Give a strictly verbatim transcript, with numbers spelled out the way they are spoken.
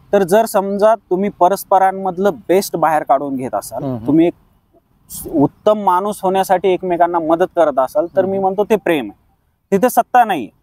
तर जर समजा तुम्ही परस्परांमधलं बेस्ट बाहेर काढून घेत असाल, तुम्ही एक उत्तम माणूस होण्यासाठी एकमेकांना मदत करत असाल, तर मी म्हणतो ते प्रेम आहे. तिथे सत्ता नाही.